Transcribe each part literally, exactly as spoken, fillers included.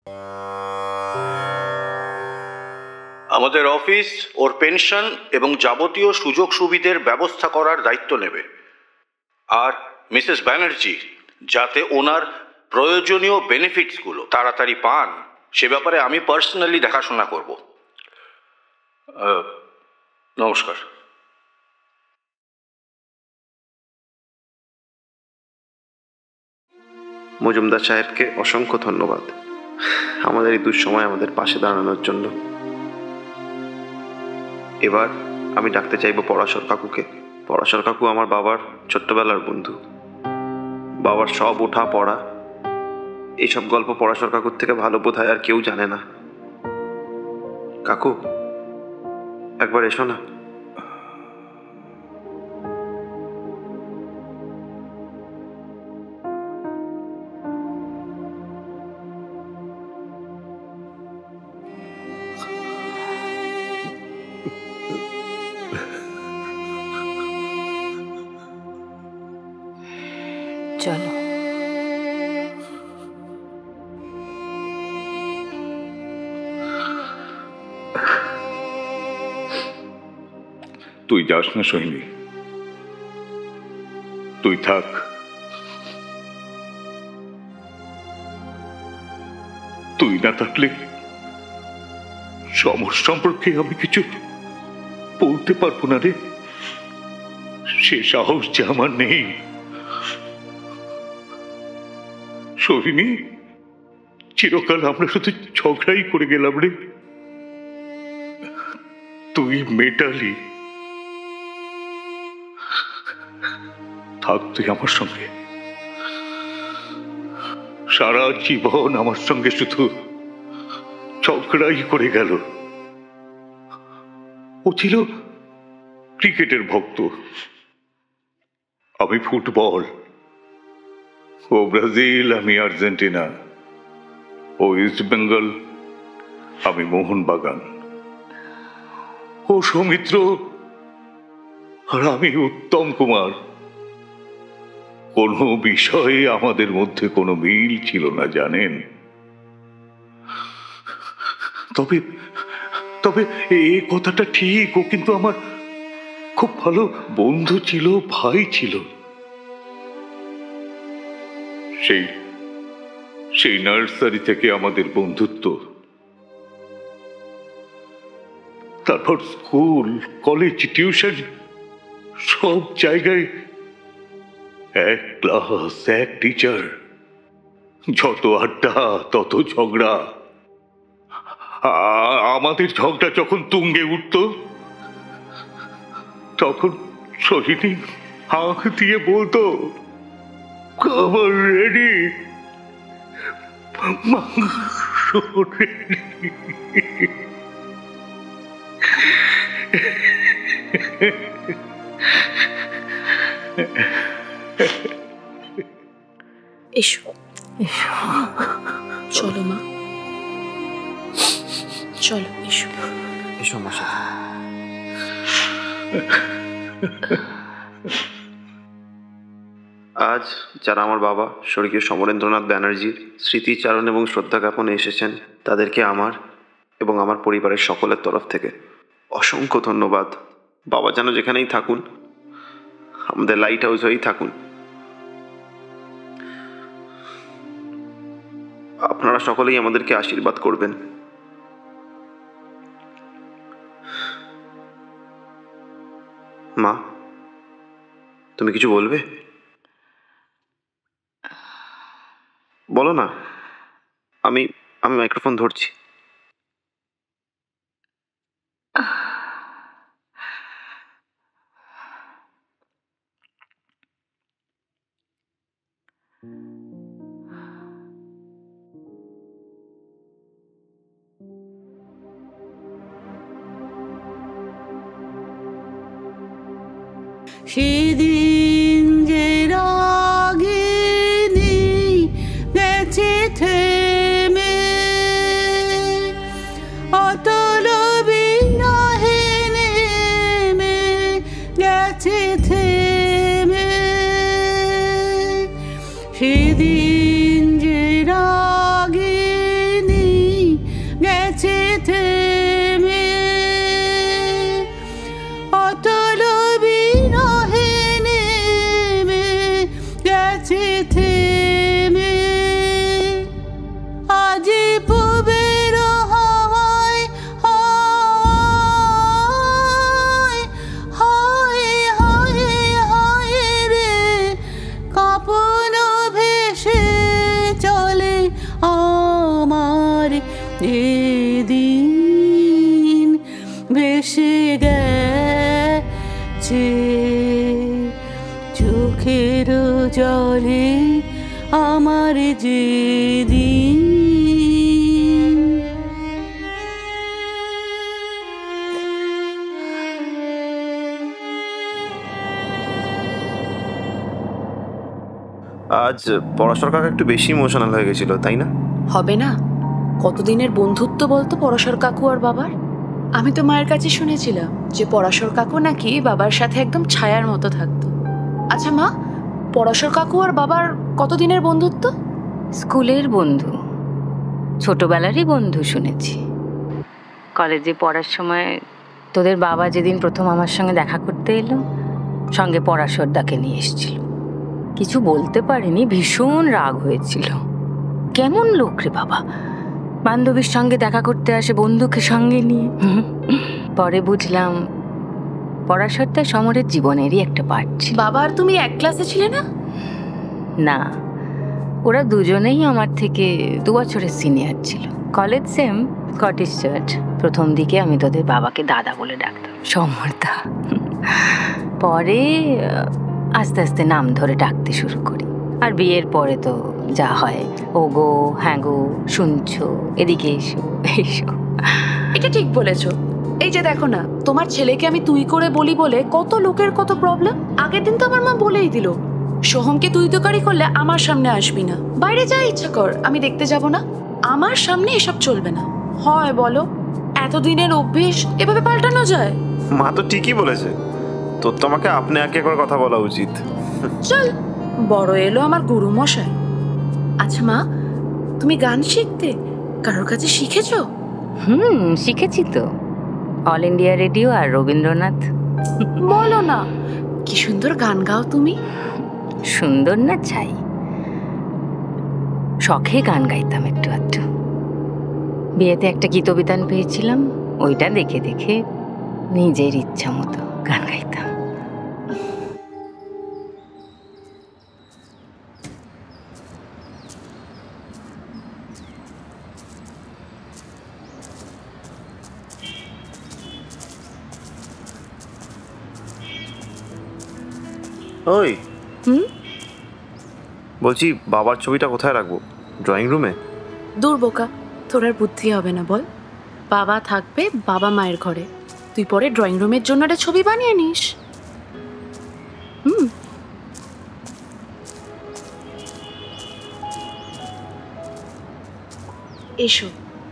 আমাদের অফিস ওর পেনশন এবং যাবতীয় সুযোগ সুবিধের ব্যবস্থা করার দায়িত্ব নেবে। আর মিসেস ব্যানার্জি যাতে ওনার প্রয়োজনীয় বেনিফিটসগুলো তাড়াতাড়ি পান সে ব্যাপারে আমি পার্সোনালি দেখাশোনা করব। নমস্কার। মজুমদার সাহেবকে অসংখ্য ধন্যবাদ আমাদের এই দুঃসময় আমাদের পাশে দাঁড়ানোর জন্য। এবার আমি ডাকতে চাইব পরাশর কাকুকে। পরাশর কাকু আমার বাবার ছোট্টবেলার বন্ধু। বাবার সব ওঠা পড়া এইসব গল্প পরাশর কাকুর থেকে ভালো বোধ হয় আর কেউ জানে না। কাকু একবার এসো না। চলো। তুই যাস না সোহিনী, তুই থাক। তুই না থাকলে সমর সম্পর্কে আমি কিছু বলতে পারবো না রে। সে সাহস যে আমার নেই। সোহিনী, চিরকাল আমরা শুধু ঝগড়াই করে গেলাম রে। তুই মেটালি, থাক তুই আমার সঙ্গে। সারা জীবন আমার সঙ্গে শুধু ঝগড়াই করে গেল। ও ছিল ক্রিকেটের ভক্ত, আমি ফুটবল। ও ব্রাজিল, আমি আর্জেন্টিনা। ও ইস্ট বেঙ্গল, আমি মোহনবাগান। ও সৌমিত্র আর আমি উত্তম কুমার। কোনো বিষয়ে আমাদের মধ্যে কোনো মিল ছিল না জানেন। তবে তবে এই কথাটা ঠিক, ও কিন্তু আমার খুব ভালো বন্ধু ছিল, ভাই ছিল। সেই সেই নার্সারি থেকে আমাদের বন্ধুত্ব, তারপর স্কুল, কলেজ, টিউশন, সব জায়গায় এক ক্লাস, এক টিচার। যত আড্ডা তত ঝগড়া। আমাদের ঝগড়া যখন তুঙ্গে উঠত তখন সোহিনী হাঁক দিয়ে বলতো, খাবার রেডি, মাংস রেডি। এসো এসো, চলো মা, চলো এসো এসো আমার সাথে। আজ যারা আমার বাবা স্বর্গীয় সমরেন্দ্রনাথ ব্যানার্জির স্মৃতিচারণ এবং শ্রদ্ধা জ্ঞাপনে এসেছেন তাদেরকে আমার এবং আমার পরিবারের সকলের তরফ থেকে অসংখ্য ধন্যবাদ। বাবা যেন যেখানেই থাকুন, আমাদের লাইট হাউস হয়েই থাকুন। আপনারা সকলেই আমাদেরকে আশীর্বাদ করবেন। মা, তুমি কিছু বলবে? বলো না, আমি আমি মাইক্রোফোন ধরছি। সেদিন যে রাগিনী গেছে থেমে, অতল বিরহে নেমে গেছে থেমে। সেদিন যে রাগিনী যেদিন ভেসে গেছে চোখের জলে আমার যেদিন। আজ পড়াশোনার কাকা একটু বেশি ইমোশনাল হয়ে গেছিল, তাই না? হবে না? কতদিনের বন্ধুত্ব বলতো পরাশর কাকু আর বাবার? আমি তো মায়ের কাছে শুনেছিলাম যে পরাশর কাকু নাকি বাবার সাথে একদম ছায়ার মতো থাকতো। আচ্ছা মা, পরাশর কাকু আর বাবার কতদিনের বন্ধুত্ব? স্কুলের বন্ধু, ছোটবেলারই বন্ধু শুনেছি। কলেজে পড়ার সময় তোদের বাবা যেদিন প্রথম আমার সঙ্গে দেখা করতে এলো, সঙ্গে পরাশরদাকে নিয়ে এসেছিল। কিছু বলতে পারিনি, ভীষণ রাগ হয়েছিল। কেমন লোক রে বাবা, বান্ধবীর সঙ্গে দেখা করতে আসে বন্ধুকে সঙ্গে নিয়ে। পরে বুঝলাম পরাশরদা সমরের জীবনেরই একটা পার্ট ছিল। বাবা আর তুমি এক ক্লাসে ছিলে না? না, ওরা দুজনেই আমার থেকে দু বছরের সিনিয়র ছিল। College same, Scottish Church. প্রথম দিকে আমি তোদের বাবাকে দাদা বলে ডাকতাম, সমরদা। পরে আস্তে আস্তে নাম ধরে ডাকতে শুরু করি। আর বিয়ের পরে তো যা হয়, ও গো, হ্যাঁ গো, শুনছো, এদিকে এসো, এসো। এটা ঠিক বলেছো। এই যে দেখো না, তোমার ছেলেকে আমি তুই করে বলি বলে কত লোকের কত প্রবলেম। আগের দিন তো আমার মা বলেই দিল, সোহমকে তুই তোকারি করলে আমার সামনে আসবি না, বাইরে যা ইচ্ছা কর, আমি দেখতে যাব না। আমার সামনে এসব চলবে না। হয় বলো, এতদিনের অভ্যেস এভাবে পাল্টানো যায়? মা তো ঠিকই বলেছে, তোর তো আমাকে আপনি আগে করে কথা বলা উচিত। চল, বড় এলো আমার গুরু মশাই। আচ্ছা মা, তুমি গান শিখতে কারোর কাছে শিখেছো? হুম, শিখেছি তো, অল ইন্ডিয়া রেডিও আর রবীন্দ্রনাথ। বলো না, কি সুন্দর গান গাও তুমি। সুন্দর না চাই, শখে গান গাইতাম একটু একটু। বিয়েতে একটা গীতবিতান পেয়েছিলাম, ওইটা দেখে দেখে নিজের ইচ্ছা মতো গান গাইতাম। ওই হুম, বলছি, বাবার ছবিটা কোথায় রাখবো? ড্রয়িং রুমে? দূর বোকা, তোর আর বুদ্ধি হবে না বল। বাবা থাকবে বাবা মায়ের ঘরে, তুই পরে ড্রয়িং রুমের জন্য একটা ছবি বানিয়ে নিস। হুম, এসো।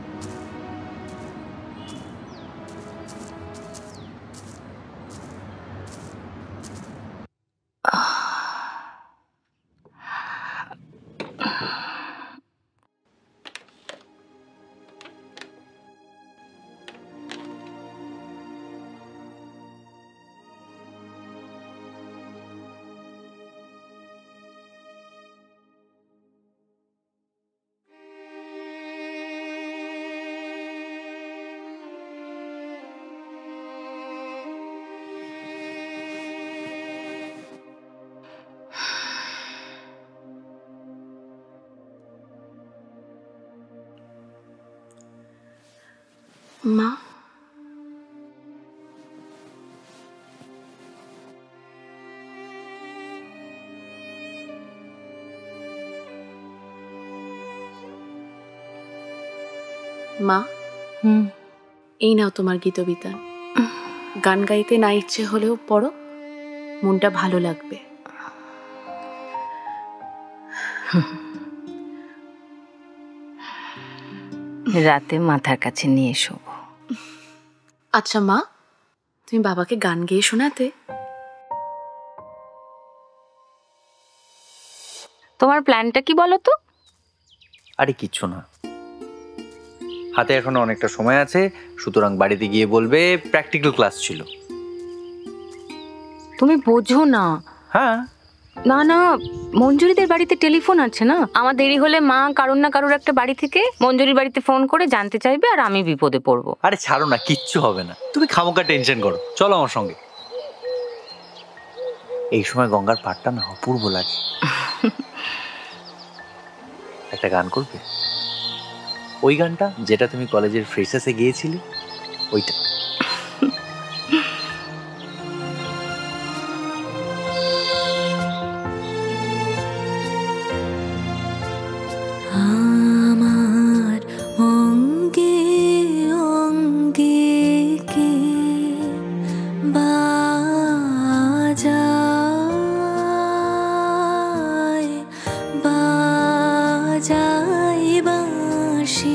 মা, মা, হুম, এই নাও তোমার গীতবিতান। গান গাইতে না ইচ্ছে হলেও পড়ো, মনটা ভালো লাগবে। রাতে মাথার কাছে নিয়ে শোবো। আচ্ছা মা, তুমি বাবাকে গান গেয়ে শোনাতে? তোমার প্ল্যানটা কি বলো তো? আরে কিচ্ছু না, হাতে এখনো অনেকটা সময় আছে, সুতরাং বাড়িতে গিয়ে বলবে প্র্যাকটিক্যাল ক্লাস ছিল। তুমি বোঝো না। হ্যাঁ, না না, মঞ্জুরিদের বাড়িতে টেলিফোন আছে না, আমার দেরি হলে মা কারোর না কারোর একটা বাড়ি থেকে মঞ্জুরির বাড়িতে ফোন করে জানতে চাইবে আর আমি বিপদে পড়বো। আরে ছাড়ো না, কিচ্ছু হবে না, তুমি খামোকা টেনশন করো, চলো আমার সঙ্গে। এই সময় গঙ্গার পাড়টা না অপূর্ব লাগে। একটা গান করবে? ওই গানটা যেটা তুমি কলেজের ফ্রেশার্সে গিয়েছিলে, ওইটা। আমার অঙ্গে অঙ্গে কে বাজায় বাজায় বাঁশি,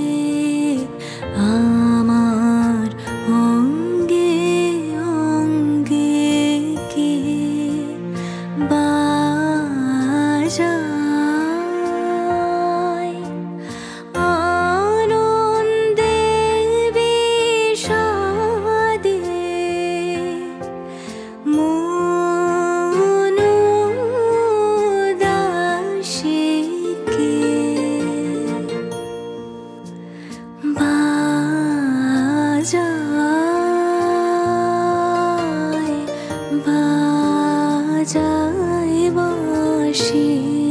আমার অঙ্গে অঙ্গে কে বাজায় আনন্দে বিষাদে মন উদাসী কে বাজায় বাজায় বাঁশি,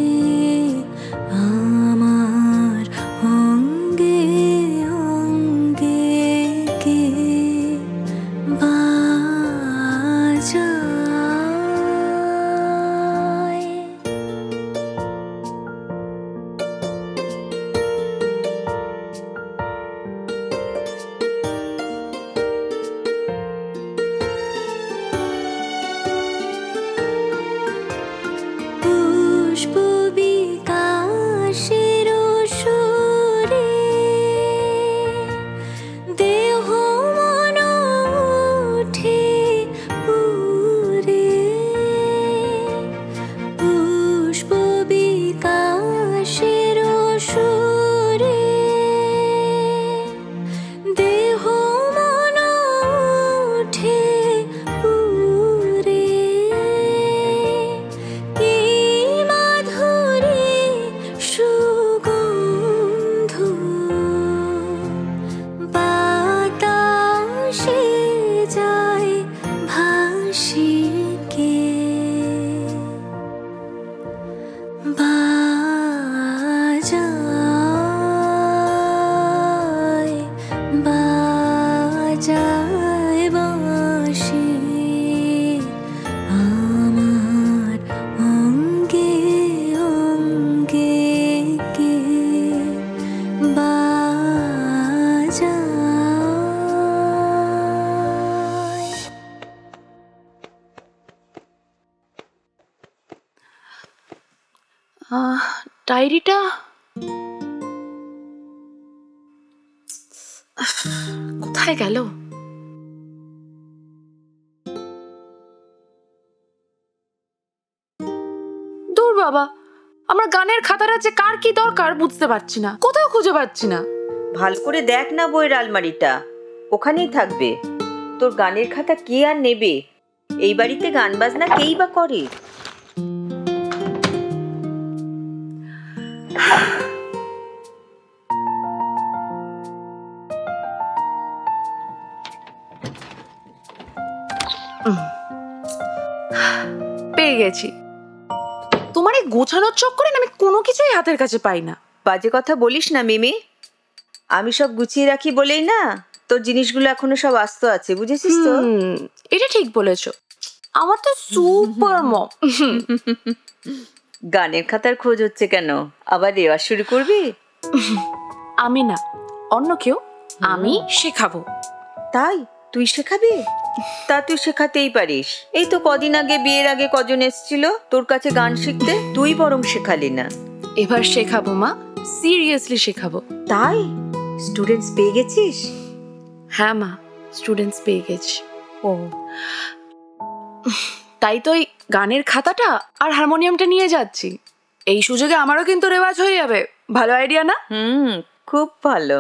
আমার অঙ্গে অঙ্গে কে বাজায়। পুষ্প বিকাশের সুরে দেহ মন ওঠে পুরে, পুষ্প বিকাশের সুরে দেহ মন ওঠে পুরে, কি মাধুরী সুগন্ধ বাতাসে যায় ভাসি কে বাজায় বাজায় বাঁশি, আমার অঙ্গে অঙ্গে কে বাজায়। আহ, ডায়েরিটা কোথায় গেল? দূর বাবা, আমার গানের খাতাটা যে কার কি দরকার বুঝতে পারছি না, কোথাও খুঁজে পাচ্ছি না। ভালো করে দেখ না বইয়ের আলমারিটা, ওখানেই থাকবে। তোর গানের খাতা কে আর নেবে? এই বাড়িতে গান বাজনা কেই বা করে? পেয়ে গেছি। তোমার এই গোছানোর চক্করে না আমি কোনো কিছুই হাতের কাছে পাই না। বাজে কথা বলিস না মিমি, আমি সব গুছিয়ে রাখি বলেই না তোর জিনিসগুলো এখনো সব আস্ত আছে, বুঝেছিস তো? হুম, এটা ঠিক বলেছো। আমার তো সুপার মম। গানের খাতার খোঁজ হচ্ছে কেন? আবার দেওয়া শুরু করবি? আমি না, অন্য কেউ। আমি শেখাবো। তাই তুই শেখাবি? তা তুই শেখাতেই পারিস। এই তো কদিন আগে বিয়ের আগে কজন এসেছিল তোর কাছে গান শিখতে, তুই বরং শেখালি না। এবার শেখাবো মা, সিরিয়াসলি শেখাবো। তাই স্টুডেন্টস পেয়ে গেছিস? হ্যাঁ মা, স্টুডেন্টস পেয়ে গেছি। ও, তাই তো এই গানের খাতাটা আর হারমোনিয়ামটা নিয়ে যাচ্ছি। এই সুযোগে আমারও কিন্তু রেওয়াজ হয়ে যাবে। ভালো আইডিয়া না? হুম, খুব ভালো।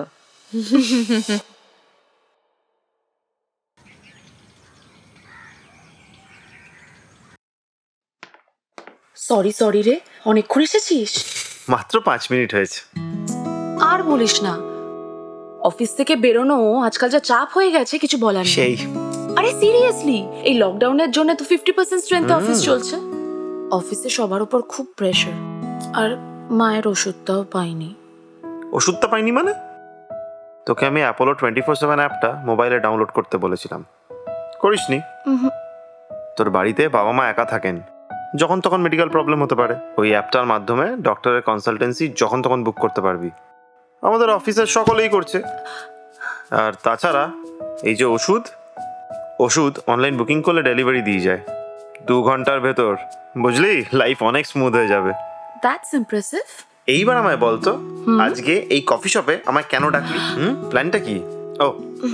সরি সরি রে, অনেকক্ষণ এসেছিস? মাত্র পাঁচ মিনিট হয়েছে। আর বলিস না, অফিস থেকে বেরোনো আজকাল যা চাপ হয়ে গেছে কিছু বলার নেই। সেই আরে সিরিয়াসলি, এই লকডাউনের জন্য তো ফিফটি পার্সেন্ট স্ট্রেংথ অফিস চলছে। অফিসে সবার উপর খুব প্রেশার, আর মায়ের ওষুধটাও পাইনি। ওষুধটা পাইনি মানে? তোকে আমি অ্যাপোলো টোয়েন্টি ফোর সেভেন অ্যাপটা মোবাইলে ডাউনলোড করতে বলেছিলাম, করিসনি। তোর বাড়িতে বাবা মা একা থাকেন, যখন তখন মেডিকেল প্রবলেম হতে পারে। ওই অ্যাপটার মাধ্যমে ডক্টরের কনসালটেন্সি যখন তখন বুক করতে পারবি। আমাদের অফিসের সকলেই করছে। আর তাছাড়া এই যে ওষুধ ওষুধ অনলাইন বুকিং করলে ডেলিভারি দিয়ে যায় দু ঘন্টার ভেতর, বুঝলি? লাইফ অনেক স্মুথ হয়ে যাবে। That's impressive. এইবার আমায় বলতো, আজকে এই কফি শপে আমায় কেন ডাকলি? হুম, প্ল্যানটা কি? ও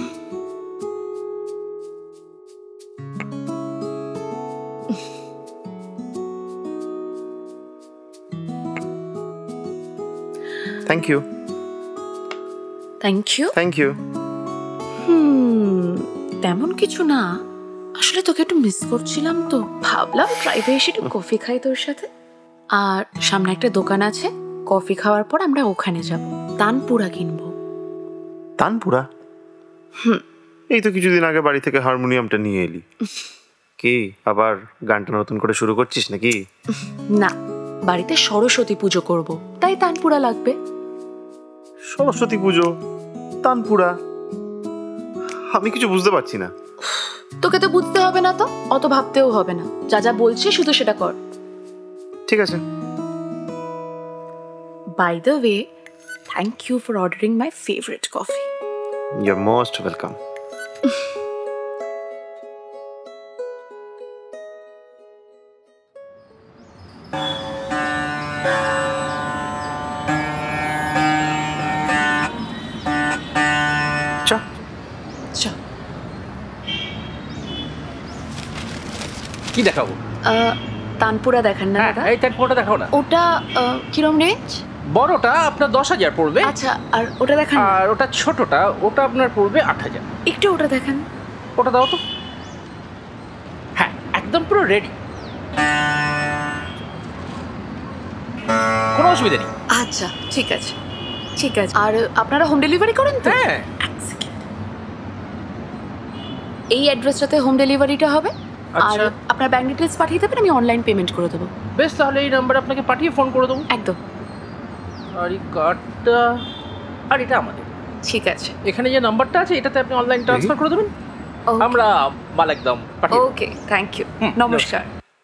thank you thank you. Thank you. হুম, তেমন কিছু না, আসলে তোকে একটু মিস করছিলাম তো ভাবলাম ড্রাইভে এসে একটু কফি খাই তোর সাথে। আর সামনে একটা দোকান আছে, কফি খাওয়ার পর আমরা ওখানে যাব, তানপুরা কিনবো। তানপুরা? হুম। এই তো কিছুদিন আগে বাড়ি থেকে হারমোনিয়ামটা নিয়ে এলি। কি আবার গানটা নতুন করে শুরু করছিস নাকি? না, বাড়িতে সরস্বতী পুজো করব, তাই তানপুরা লাগবে। সরস্বতী পুজো, তানপুরা, আমি কিছু বুঝতে পারছি না। তোকে তো বুঝতে হবে না, তো অত ভাবতেও হবে না, যা যা বলছি শুধু সেটা কর। ঠিক আছে। By the way, thank you for ordering my favourite coffee. You are most welcome. চল। কি দেখাবো? আহ, তানপুরা দেখান না হ্যাঁ, দাদা? এই তানপুরাটা দেখাও না। ওটা আহ, কিরম রেঞ্জ? বড়টা আপনার দশ হাজার পড়বে, আচ্ছা, আর ওটা দেখান না। আর ওটা ছোটটা, ওটা আপনার পড়বে আট হাজার। একটু ওটা দেখান। ওটা দাও তো। হ্যাঁ, একদম পুরো রেডি, কোনো অসুবিধা নেই। আচ্ছা, ঠিক আছে ঠিক আছে। আর আপনারা হোম ডেলিভারি করেন তো? হ্যাঁ। এক second। এই অ্যাড্রেসটাতে হোম ডেলিভারিটা হবে। আর আচ্ছা। আপনার ব্যাংক ডিটেলস পাঠিয়ে দেবেন, আমি অনলাইন পেমেন্ট করে দেবো। বেশ, তাহলে এই নাম্বারে আপনাকে পাঠিয়ে ফোন করে দেবো। একদম আর এই কার্ডটা, আর এটা আমাদের। ঠিক আছে। এখানে যে নাম্বারটা আছে এটাতে আপনি অনলাইন ট্রান্সফার করে দেবেন, আমরা মাল একদম পাঠিয়ে দেব। ওকে, থ্যাংক ইউ, নমস্কার।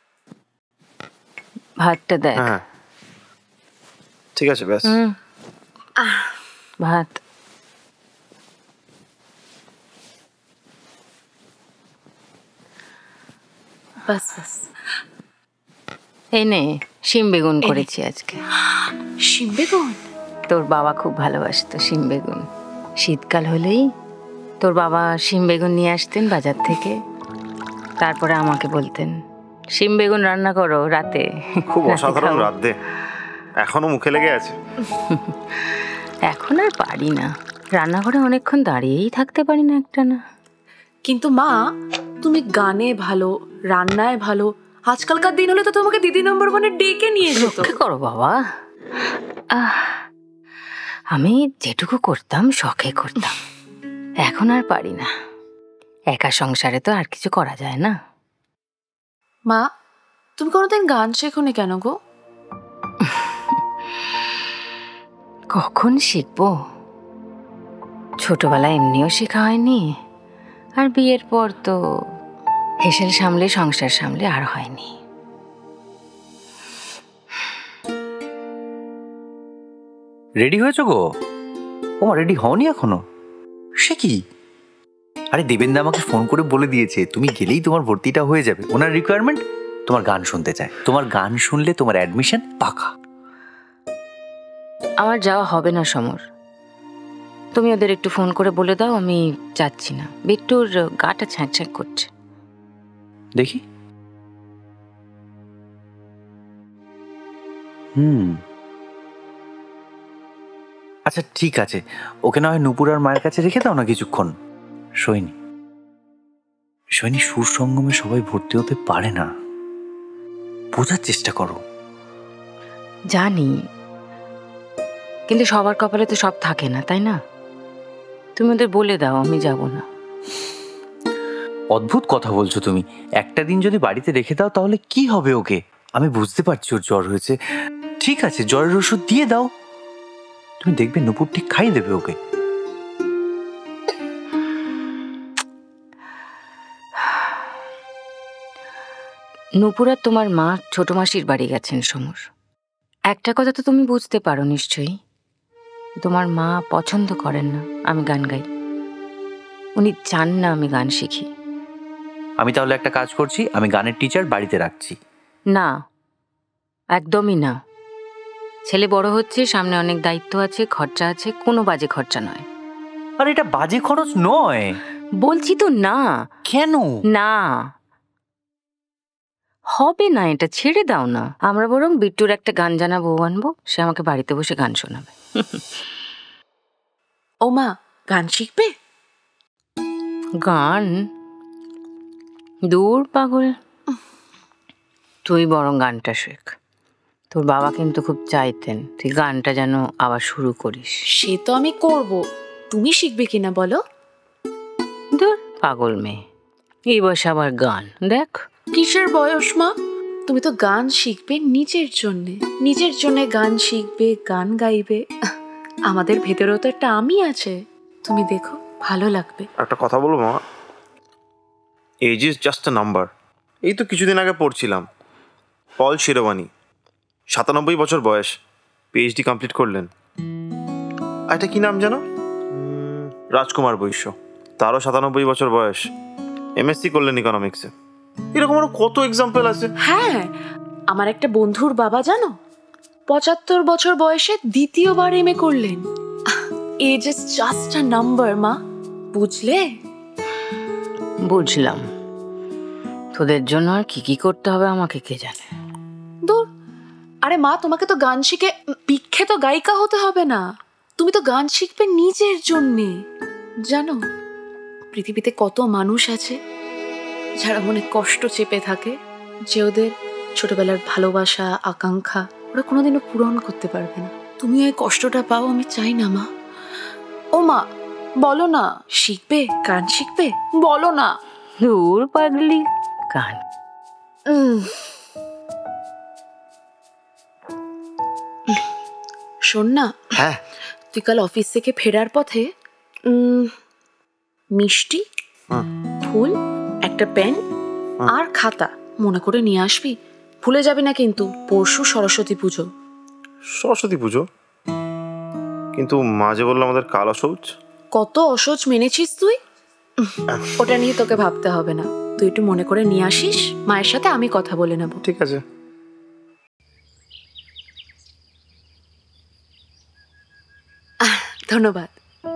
ভাতটা দেখ। হ্যাঁ ঠিক আছে, ব্যাস। হুম, ভাত। বাস বাস। এই নে, শিম বেগুন করেছি আজকে। শিম বেগুন? তোর বাবা খুব ভালোবাসতো শিম বেগুন। শীতকাল হলেই তোর বাবা শিম বেগুন নিয়ে আসতেন বাজার থেকে, তারপরে আমাকে বলতেন শিম বেগুন রান্না করো রাতে। খুব রাতে অসাধারণ খাবো। রাত দে, এখনো মুখে লেগে আছে। এখন আর পারি না, রান্নাঘরে অনেকক্ষণ দাঁড়িয়েই থাকতে পারি না একটা না। কিন্তু মা, তুমি গানে ভালো, রান্নায় ভালো, আজকালকার দিন হলে তো তোমাকে দিদি নম্বর ওয়ানে ডেকে নিয়ে যেত। রক্ষা করো বাবা। আহ, আমি যেটুকু করতাম শখে করতাম, এখন আর পারি না। একা সংসারে তো আর কিছু করা যায় না। মা, তুমি কোনোদিন গান শেখোনি কেন গো? কখন শিখবো? ছোটবেলায় এমনিও শেখা হয়নি, আর বিয়ের পর তো হেসেল সামলে সংসার সামলে আর হয়নি। রেডি হয়েছো গো? ও রেডি হওনি এখনো? সে কি? আরে দেবেন্দা আমাকে ফোন করে বলে দিয়েছে তুমি গেলেই তোমার ভর্তিটা হয়ে যাবে। ওনার রিকোয়ারমেন্ট তোমার গান শুনতে চায়, তোমার গান শুনলে তোমার অ্যাডমিশন পাকা। আমার যাওয়া হবে না সমর, তুমি ওদের একটু ফোন করে বলে দাও আমি যাচ্ছি না। বিট্টুর গাটা ছ্যাঁক ছ্যাঁক করছে। দেখি। হুম, আচ্ছা ঠিক আছে, ওকে না হয় নুপুর আর মায়ের কাছে রেখে দাও না কিছুক্ষণ। সৈনী সৈনী সুর সঙ্গমে সবাই ভর্তি হতে পারে না, বোঝার চেষ্টা করো। জানি, কিন্তু সবার কপালে তো সব থাকে না, তাই না? তুমি ওদের বলে দাও আমি যাব না। অদ্ভুত কথা বলছো তুমি। একটা দিন যদি বাড়িতে রেখে দাও তাহলে কি হবে ওকে? আমি বুঝতে পারছি ওর জ্বর হয়েছে, ঠিক আছে জ্বরের ওষুধ দিয়ে দাও। তুমি দেখবে নুপুর ঠিক খাইয়ে দেবে ওকে। নুপুর আর তোমার মা ছোট মাসির বাড়ি গেছেন সমর। একটা কথা তো তুমি বুঝতে পারো নিশ্চয়ই, তোমার মা পছন্দ করেন না আমি গান গাই। উনি চান না আমি গান শিখি। আমি তাহলে একটা কাজ করছি, আমি গানের টিচার বাড়িতে রাখছি। না, একদমই না। ছেলে বড় হচ্ছে, সামনে অনেক দায়িত্ব আছে, খরচা আছে, কোনো বাজে খরচা নয়। আর এটা বাজে খরচ নয়। বলছি তো না। কেন না, হবে না, এটা ছেড়ে দাও না। আমরা বরং বিট্টুর একটা গান জানা বউ আনবো, সে আমাকে বাড়িতে বসে গান শোনাবে। ও মা, গান শিখবে? গান? দূর পাগল, তুই বরং গানটা শেখ। তোর বাবা কিন্তু খুব চাইতেন তুই গানটা যেন আবার শুরু করিস। সে তো আমি করব, তুমি শিখবে কিনা বলো? দূর পাগল মেয়ে, এই বয়সে আবার গান, দেখ। কিসের বয়স মা? তুমি তো গান শিখবে নিজের জন্যে, নিজের জন্য গান শিখবে, গান গাইবে। আমাদের ভেতরেও তো একটা আমি আছে, তুমি দেখো ভালো লাগবে। একটা কথা বলবো মা, age is just a number. এই তো কিছুদিন আগে পড়ছিলাম, পল শিরোমানি, সাতানব্বই বছর বয়স, পিএইচডি কমপ্লিট করলেন। আর এটা কি নাম জানো? উম, রাজকুমার বৈশ্য, তারও সাতানব্বই বছর বয়স, এমএসসি করলেন ইকোনমিক্সে। এরকম আরো কত এক্সাম্পল আছে। হ্যাঁ, আমার একটা বন্ধুর বাবা জানো, পঁচাত্তর বছর বয়সে দ্বিতীয়বার এম এ করলেন। Age is just a number মা, বুঝলে? বুঝলাম, তোদের জন্য আর কি কি করতে হবে আমাকে কে জানে। দূর, আরে মা, তোমাকে তো গান শিখে বিখ্যাত গায়িকা হতে হবে না, তুমি তো গান শিখবে নিজের জন্যে। জানো, পৃথিবীতে কত মানুষ আছে যারা মনে কষ্ট চেপে থাকে, যে ওদের ছোটবেলার ভালোবাসা আকাঙ্ক্ষা ওরা কোনোদিনও পূরণ করতে পারবে না। তুমি ওই কষ্টটা পাও, আমি চাই না মা। ও মা, বলো না, শিখবে, গান শিখবে, বলো না। দূর পাগলি, গান। উম, শোন না, হ্যাঁ, তুই কাল অফিস থেকে ফেরার পথে উম, মিষ্টি, হুম। ফুল, একটা পেন আর খাতা মনে করে নিয়ে আসবি, ভুলে যাবি না কিন্তু। পরশু সরস্বতী পুজো। সরস্বতী পুজো? কিন্তু মাঝে বললো আমাদের কাল অসৌচ। কত অসহ্য মেনেছিস তুই, ওটা নিয়ে তোকে ভাবতে হবে না। তুই একটু মনে করে নিয়ে আসিস, মায়ের সাথে আমি কথা বলে নেব। ঠিক আছে। ধন্যবাদ।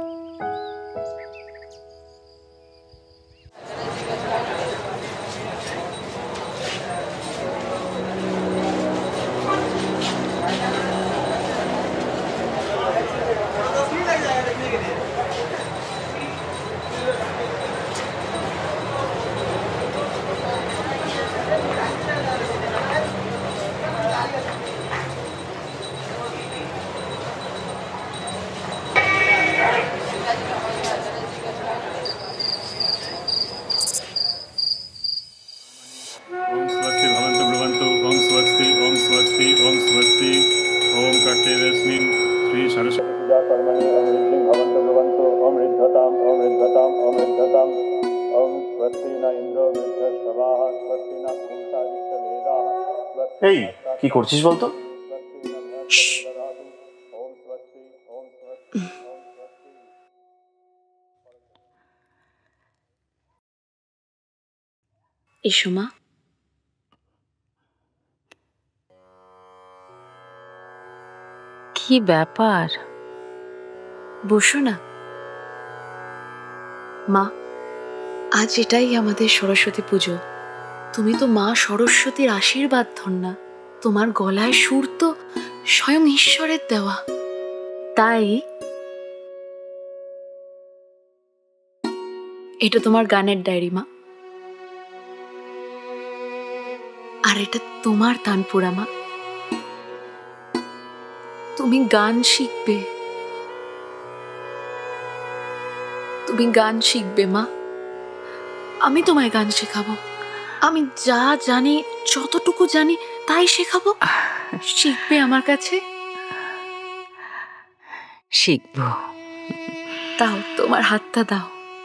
ओम स्वस्ति भवन्तु ब्रुवन्तु। ओम स्वस्ति, ओम स्वस्ति, ओम स्वस्ति। ओम कर्तव्यस्मिन् श्री सरस्वती पूजा कर्मणि अमृतं भवन्तु ब्रुवन्तु। ओम ऋद्धताम्, ओम ऋद्धताम्, ओम ऋद्धताम्। ओम स्वस्ति न इन्द्रो वृद्धश्रवाः, स्वस्ति न पूषा विश्ववेदाः। এই কি করছিস বলতো? ओम स्वस्ति, ओम स्वस्ति, ओम स्वस्ति। এসো মা। কি ব্যাপার? বসো না মা, আজ এটাই আমাদের সরস্বতী পুজো। তুমি তো মা সরস্বতীর আশীর্বাদ ধন্যা, তোমার গলায় সুর তো স্বয়ং ঈশ্বরের দেওয়া। তাই এটা তোমার গানের ডায়েরি মা, আর এটা তোমার তানপুরা মা। তুমি গান শিখবে, তুমি গান শিখবে মা, আমি তোমায় গান শেখাবো। আমি যা জানি, যতটুকু জানি তাই শেখাবো। শিখবে আমার কাছে। শিখবো। দাও তোমার হাতটা দাও।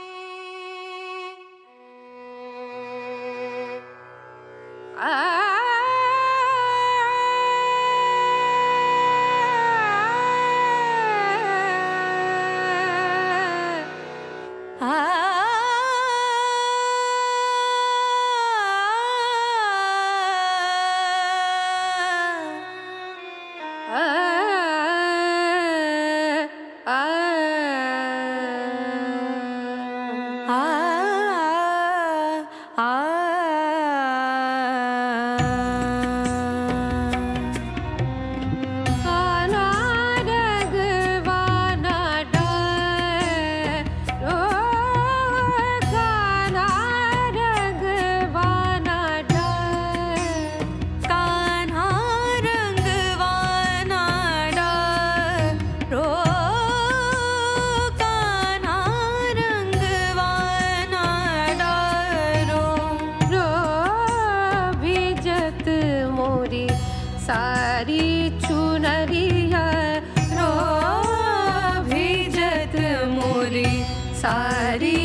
सारी चुनरिया रो भिजत मोरी सारी